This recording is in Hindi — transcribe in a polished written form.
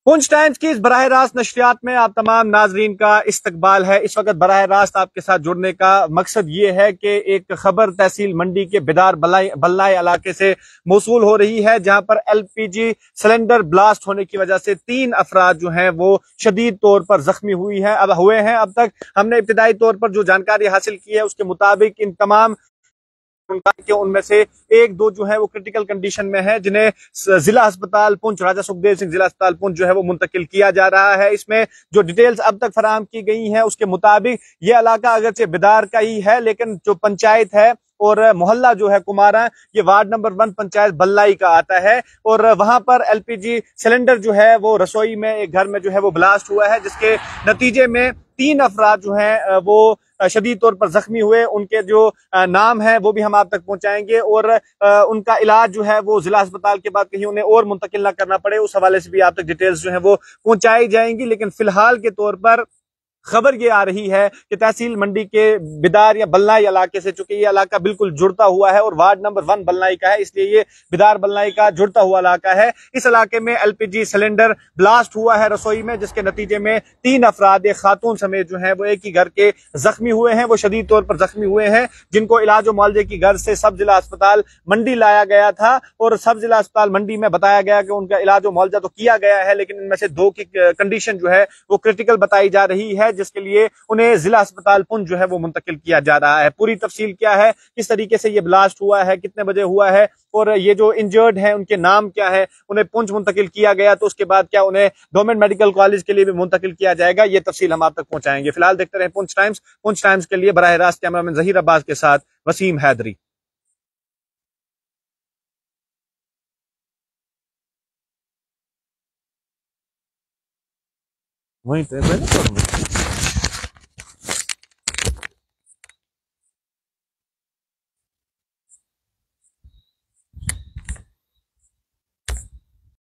पुंछ टाइम्स की इस बराह रास्त नशरियात में आप तमाम नाजरीन का इस्तकबाल है। इस वक्त बराह रास्त आपके साथ जुड़ने का मकसद ये है कि एक खबर तहसील मंडी के बिदार बल्लाई इलाके से मौसूल हो रही है, जहां पर LPG सिलेंडर ब्लास्ट होने की वजह से 3 अफराद जो हैं वो शदीद तौर पर जख्मी हुए हैं। अब तक हमने इब्तिदाई तौर पर जो जानकारी हासिल की है उसके मुताबिक इन तमाम उनमें से एक दो जो है वो क्रिटिकल कंडीशन में है, जिन्हें जिला अस्पताल पुंछ राजा सुखदेव सिंह जिला अस्पताल पुंछ जो है वो मुंतकिल किया जा रहा है। इसमें जो डिटेल्स अब तक फराहम की गई हैं उसके मुताबिक ये इलाका अगरचे बिदार का ही है, लेकिन जो पंचायत है और मोहल्ला जो है कुमारा, ये वार्ड नंबर 1 पंचायत बल्लाई का आता है। और वहां पर LPG सिलेंडर जो है वो रसोई में एक घर में जो है वो ब्लास्ट हुआ है, जिसके नतीजे में 3 अफराद जो हैं वो शदीद तौर पर जख्मी हुए। उनके जो नाम है वो भी हम आप तक पहुंचाएंगे और उनका इलाज जो है वो जिला अस्पताल के बाद कहीं उन्हें और मुंतकिल ना करना पड़े, उस हवाले से भी आप तक डिटेल्स जो है वो पहुंचाई जाएंगी। लेकिन फिलहाल के तौर पर खबर ये आ रही है कि तहसील मंडी के बिदार या बल्लाई इलाके से, चूंकि ये इलाका बिल्कुल जुड़ता हुआ है और वार्ड नंबर 1 बल्लाई का है, इसलिए ये बिदार बल्लाई का जुड़ता हुआ इलाका है। इस इलाके में LPG सिलेंडर ब्लास्ट हुआ है रसोई में, जिसके नतीजे में 3 अफराद एक खातून समेत जो है वो एक ही घर के जख्मी हुए हैं। वो शदीद तौर पर जख्मी हुए हैं, जिनको इलाज और मुआवजे की गर्ज से सब जिला अस्पताल मंडी लाया गया था और सब जिला अस्पताल मंडी में बताया गया कि उनका इलाज और मुआवजा तो किया गया है, लेकिन इनमें से 2 की कंडीशन जो है वो क्रिटिकल बताई जा रही है, जिसके लिए उन्हें जिला अस्पताल पुंछ जो है वो मुंतकिल किया जा रहा है। पूरी तफसील क्या है, किस तरीके से ये ब्लास्ट हुआ है, कितने बजे हुआ है और ये जो इंजर्ड हैं उनके नाम क्या है, उन्हें पुंछ मुंतकिल किया गया तो उसके बाद क्या उन्हें गवर्नमेंट मेडिकल कॉलेज के लिए भी मुंतकिल किया जाएगा, ये तफसील हम आप तक पहुंचाएंगे। फिलहाल देखते रहे पुंछ टाइम्स। पुंछ टाइम्स के लिए बराह रास्त कैमरामैन जहीर अब्बास के साथ वसीम हैदरी। वहीं